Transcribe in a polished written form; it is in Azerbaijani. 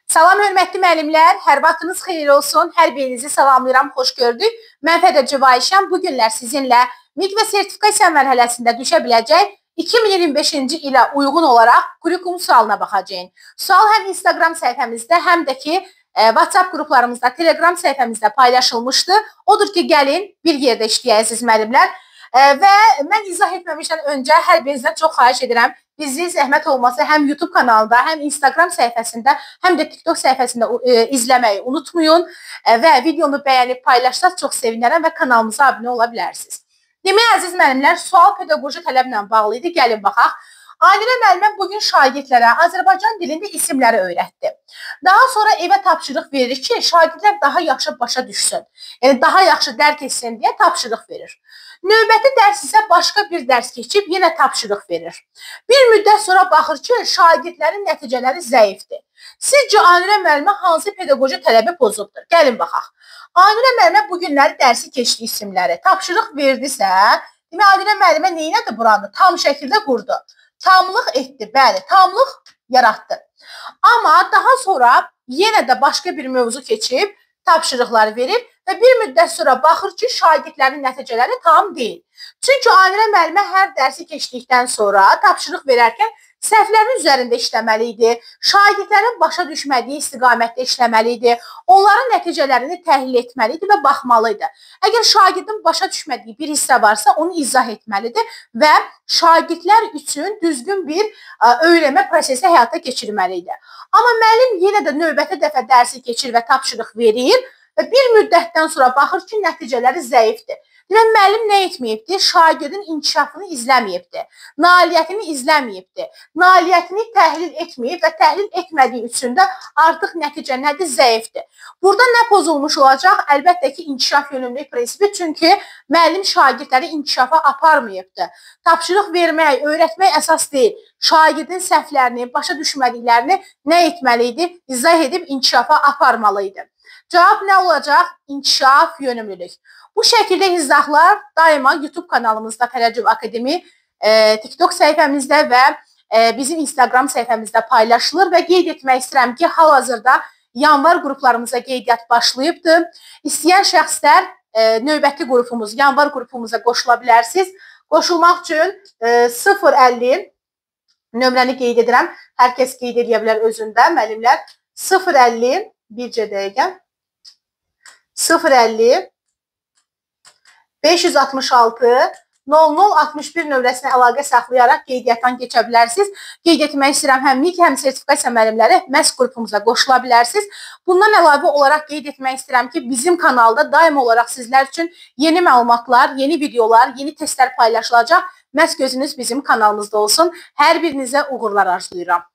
Salam hörmətli müəllimlər, hər vaxtınız xeyir olsun. Hər birinizi salamlayıram, xoş gördük. Mən Fədəcə Ayşəm. Bu günlər sizinlə MİQ və sertifikasiya mərhələsində düşə biləcək 2025-ci ilə uyğun olaraq kurikulum sualına baxacağıq. Sual həm Instagram səhifəmizdə, həm də ki WhatsApp qruplarımızda, Telegram səhifəmizdə paylaşılmışdı. Odur ki, gəlin bir yerdə işləyək əziz müəllimlər. Və mən izah etməmişdən öncə hər birinizdən çox xahiş edirəm. Bizi zəhmət olmasa həm YouTube kanalında, həm Instagram səhifəsində, həm də TikTok səhifəsində izləməyi unutmayın və videonu bəyənib paylaşsanız çox sevinərəm və kanalımıza abunə ola bilərsiniz. Demək, əziz müəllimlər, sual pedaqoji tələblə bağlı idi. Gəlin baxaq. Alimə müəllimə bugün şagirdlərə Azərbaycan dilində isimləri öyrətdi. Daha sonra evə tapşırıq verir ki, şagirdlər daha yaxşı başa düşsün. Yəni, daha yaxşı dərk etsin deyə tapşırıq verir. Növbəti dərs isə başqa bir dərs keçib yenə tapşırıq verir. Bir müddət sonra baxır ki, şagirdlərin nəticələri zəifdir. Sizcə Amirə müəllimə hansı pedaqoji tələbi pozubdur? Gəlin baxaq. Amirə müəllimə bu günləri dərsi keçdi isimləri. Tapşırıq verdisə, demək Amirə müəllimə neynədir buranı? Tam şəkildə qurdu. Tamlıq etdi, bəli, tamlıq yaratdı. Amma daha sonra yenə də başqa bir mövzu keçib tapşırıqları verir və bir müddət sonra baxır ki, şagirdlərin nəticələri tam deyil. Çünki Amirə müəllimə hər dərsi keçdikdən sonra tapşırıq verərkən səhvlərin üzərində işləməli idi, şagirdlərin başa düşmədiyi istiqamətdə işləməli idi, onların nəticələrini təhlil etməli idi və baxmalı idi. Əgər şagirdin başa düşmədiyi bir hissə varsa, onu izah etməlidir və şagirdlər üçün düzgün bir öyrənmə prosesi həyata keçirməli idi. Amma müəllim yenə də növbəti dəfə dərsi keçir və tapşırıq verir və bir müddətdən sonra baxır ki, nəticələri zəifdir. Demək, müəllim nə etməyibdir? Şagirdin inkişafını izləməyibdir, nailiyyətini izləməyibdir, nailiyyətini təhlil etməyib və təhlil etmədiyi üçün də artıq nəticə nədir? Zəifdir. Burada nə pozulmuş olacaq? Əlbəttə ki, inkişaf yönümlülük prinsipi, çünki müəllim şagirdləri inkişafa aparmayıbdır. Tapşırıq vermək, öyrətmək əsas deyil. Şagirdin səhvlərini, başa düşmədiklərini nə etməli idi? İzah edib inkişafa aparmalıydı. Cavab nə olacaq? İnkişaf yönümlülük. Bu şəkildə izahlar daima YouTube kanalımızda Fərəcov Akademi, TikTok səhifəmizdə və bizim Instagram səhifəmizdə paylaşılır və qeyd etmək istəyirəm ki, hal-hazırda yanvar qruplarımıza qeydiyyat başlayıbdır. İstəyən şəxslər növbəti qrupumuz, yanvar qrupumuza qoşula bilərsiniz. Qoşulmaq üçün 050 nömrəni qeyd edirəm. Hər kəs qeyd edə bilər özündə, müəllimlər. 050, bircə dəqiqə. 050 566 0061 nömrəsinə əlaqə saxlayaraq qeydiyyatdan keçə bilərsiniz. Qeyd etmək istəyirəm, həm MİQ, həm sertifikasiya müəllimləri məhz qrupumuza qoşula bilərsiniz. Bundan əlavə olaraq qeyd etmək istəyirəm ki, bizim kanalda daim olaraq sizlər üçün yeni məlumatlar, yeni videolar, yeni testlər paylaşılacaq. Məhz gözünüz bizim kanalımızda olsun. Hər birinizə uğurlar arzulayıram.